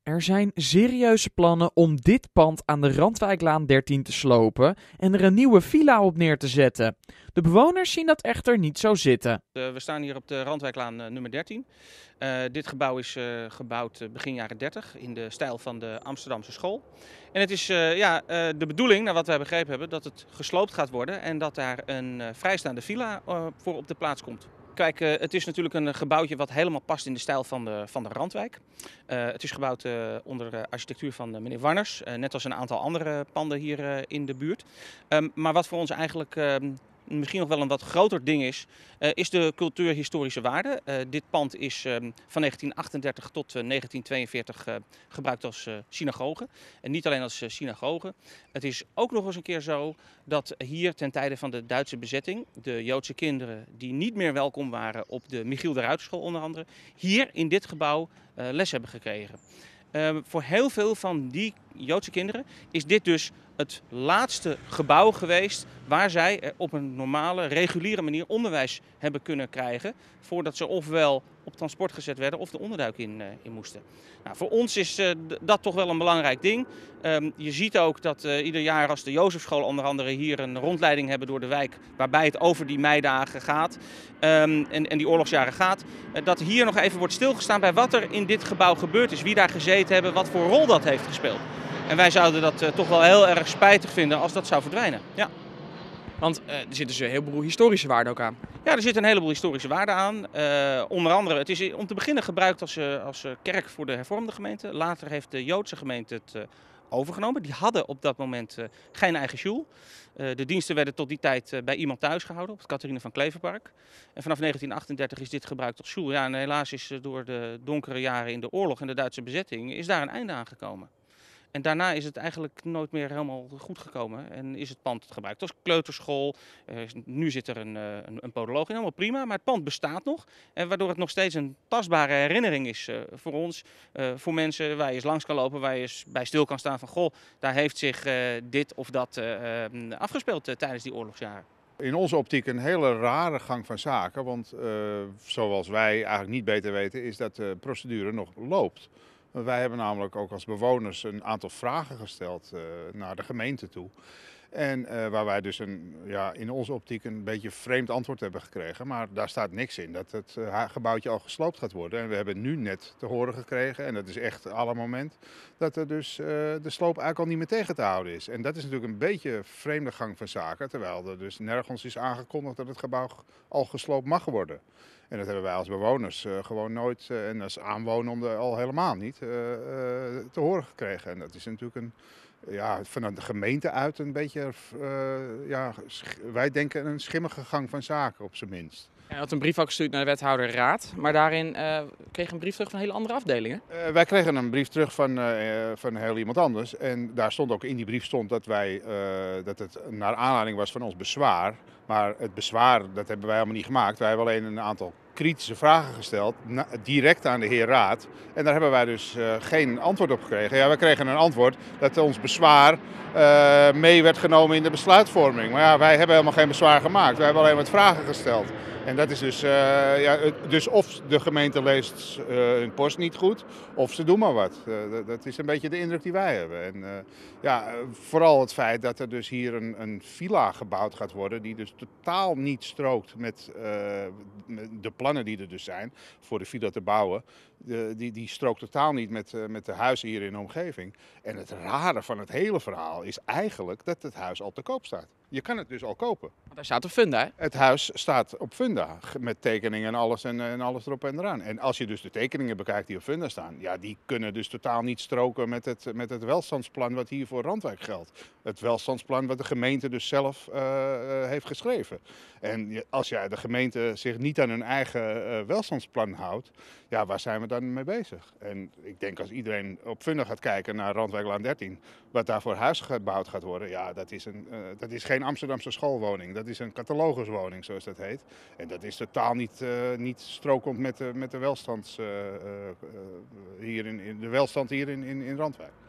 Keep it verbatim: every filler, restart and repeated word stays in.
Er zijn serieuze plannen om dit pand aan de Randwijklaan dertien te slopen en er een nieuwe villa op neer te zetten. De bewoners zien dat echter niet zo zitten. Uh, we staan hier op de Randwijklaan uh, nummer dertien. Uh, dit gebouw is uh, gebouwd uh, begin jaren dertig in de stijl van de Amsterdamse school. En het is uh, ja, uh, de bedoeling, naar wat wij begrepen hebben, dat het gesloopt gaat worden en dat daar een uh, vrijstaande villa uh, voor op de plaats komt. Kijk, uh, het is natuurlijk een gebouwtje wat helemaal past in de stijl van de, van de Randwijk. Uh, het is gebouwd uh, onder uh, architectuur van uh, meneer Warners, uh, net als een aantal andere panden hier uh, in de buurt. Um, maar wat voor ons eigenlijk uh, misschien nog wel een wat groter ding is, uh, is de cultuurhistorische waarde. Uh, dit pand is uh, van negentien achtendertig tot uh, negentien tweeënveertig uh, gebruikt als uh, synagoge. En niet alleen als uh, synagoge. Het is ook nog eens een keer zo dat hier ten tijde van de Duitse bezetting de Joodse kinderen die niet meer welkom waren op de Michiel de Ruiterschool onder andere, hier in dit gebouw uh, les hebben gekregen. Uh, voor heel veel van die Joodse kinderen is dit dus het laatste gebouw geweest waar zij op een normale, reguliere manier onderwijs hebben kunnen krijgen voordat ze ofwel op transport gezet werden of de onderduik in, uh, in moesten. Nou, voor ons is uh, dat toch wel een belangrijk ding. Um, je ziet ook dat uh, ieder jaar als de Jozefschool onder andere hier een rondleiding hebben door de wijk waarbij het over die meidagen gaat um, en, en die oorlogsjaren gaat. Uh, dat hier nog even wordt stilgestaan bij wat er in dit gebouw gebeurd is, wie daar gezeten hebben, wat voor rol dat heeft gespeeld. En wij zouden dat uh, toch wel heel erg spijtig vinden als dat zou verdwijnen. Ja. Want uh, er zit dus een heleboel historische waarde ook aan. Ja, er zit een heleboel historische waarde aan. Uh, onder andere, het is om te beginnen gebruikt als, uh, als uh, kerk voor de hervormde gemeente. Later heeft de Joodse gemeente het uh, overgenomen. Die hadden op dat moment uh, geen eigen sjoel. Uh, de diensten werden tot die tijd uh, bij iemand thuis gehouden, op het Catharine van Kleverpark. En vanaf negentien achtendertig is dit gebruikt als sjoel. Ja, en helaas is uh, door de donkere jaren in de oorlog en de Duitse bezetting is daar een einde aan gekomen. En daarna is het eigenlijk nooit meer helemaal goed gekomen en is het pand gebruikt als kleuterschool. Uh, nu zit er een, uh, een, een podoloog in, helemaal prima, maar het pand bestaat nog. En waardoor het nog steeds een tastbare herinnering is uh, voor ons, uh, voor mensen waar je eens langs kan lopen, waar je eens bij stil kan staan van goh, daar heeft zich uh, dit of dat uh, uh, afgespeeld uh, tijdens die oorlogsjaren. In onze optiek een hele rare gang van zaken, want uh, zoals wij eigenlijk niet beter weten is dat de procedure nog loopt. Wij hebben namelijk ook als bewoners een aantal vragen gesteld uh, naar de gemeente toe. En uh, waar wij dus een, ja, in onze optiek een beetje vreemd antwoord hebben gekregen. Maar daar staat niks in dat het uh, gebouwtje al gesloopt gaat worden. En we hebben nu net te horen gekregen, en dat is echt alle moment, dat er dus uh, de sloop eigenlijk al niet meer tegen te houden is. En dat is natuurlijk een beetje een vreemde gang van zaken. Terwijl er dus nergens is aangekondigd dat het gebouw al gesloopt mag worden. En dat hebben wij als bewoners uh, gewoon nooit, uh, en als aanwoner al helemaal niet, uh, uh, te horen gekregen. En dat is natuurlijk een, ja, vanuit de gemeente uit een beetje, uh, ja, wij denken een schimmige gang van zaken op zijn minst. Hij had een brief ook gestuurd naar de wethouder Raad, maar daarin uh, kreeg een brief terug van een hele andere afdelingen. Uh, wij kregen een brief terug van, uh, van heel iemand anders. En daar stond ook in die brief stond dat, wij, uh, dat het naar aanleiding was van ons bezwaar. Maar het bezwaar, dat hebben wij helemaal niet gemaakt. Wij hebben alleen een aantal kritische vragen gesteld, na, direct aan de heer Raad. En daar hebben wij dus uh, geen antwoord op gekregen. Ja, wij kregen een antwoord dat ons bezwaar uh, mee werd genomen in de besluitvorming. Maar ja, wij hebben helemaal geen bezwaar gemaakt. Wij hebben alleen wat vragen gesteld. En dat is dus, uh, ja, dus of de gemeente leest uh, hun post niet goed, of ze doen maar wat. Uh, dat is een beetje de indruk die wij hebben. En uh, ja, vooral het feit dat er dus hier een, een villa gebouwd gaat worden, die dus totaal niet strookt met, uh, met de plannen die er dus zijn voor de villa te bouwen. De, die, die strookt totaal niet met, uh, met de huizen hier in de omgeving. En het rare van het hele verhaal is eigenlijk dat het huis al te koop staat. Je kan het dus al kopen. Want hij staat op Funda, hè? Het huis staat op Funda, met tekeningen en alles, en, en alles erop en eraan. En als je dus de tekeningen bekijkt die op Funda staan, ja, die kunnen dus totaal niet stroken met het, met het welstandsplan wat hier voor Randwijk geldt. Het welstandsplan wat de gemeente dus zelf uh, uh, heeft geschreven. En als ja, de gemeente zich niet aan hun eigen uh, welstandsplan houdt, ja, waar zijn we dan mee bezig? En ik denk als iedereen op Funda gaat kijken naar Randwijklaan dertien, wat daar voor huis gebouwd gaat worden, ja, dat is, een, uh, dat is geen Amsterdamse schoolwoning. Dat is een cataloguswoning, zoals dat heet. En dat is totaal niet, uh, niet strokend met de, met de welstands, uh, uh, hier in, in de welstand hier in, in, in Randwijk.